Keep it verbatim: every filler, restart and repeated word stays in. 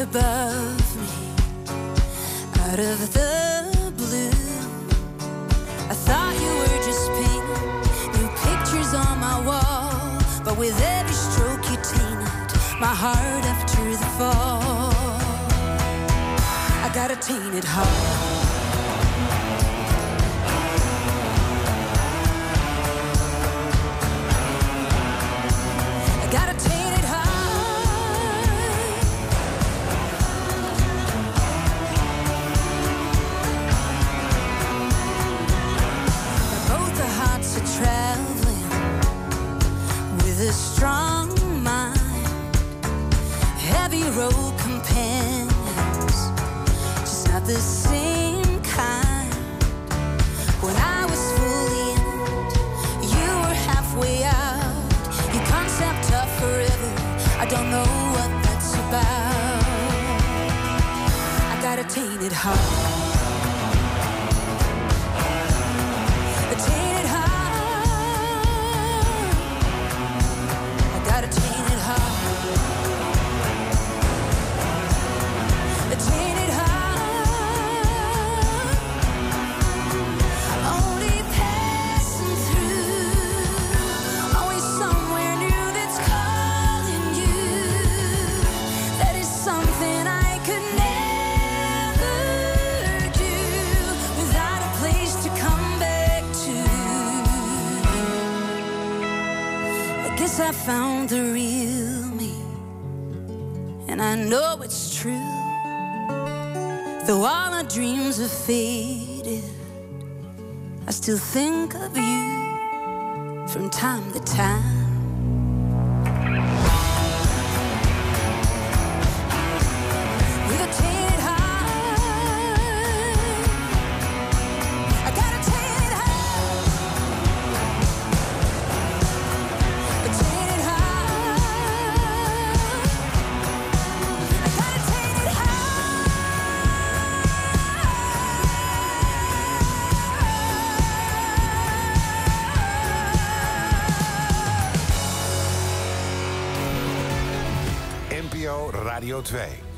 above me, out of the blue. I thought you were just painting new pictures on my wall, but with every stroke you tainted my heart after the fall. I got a tainted heart. Got a tainted heart. Both our hearts are traveling with a strong mind, heavy road companions, just not the same kind. When I was fully in it, you were halfway out. Your concept of forever, I don't know what that's about. I got a tainted heart. A tainted heart. I got a tainted heart. A tainted heart. Only passing through. Always somewhere new that's calling you. That is something I could never do without a place to come back to. I guess I found the real me, and I know it's true. Though all our dreams are faded, I still think of you from time to time. With a tainted heart, I got a tainted heart. A tainted heart, I got a tainted heart. N P O Radio twee.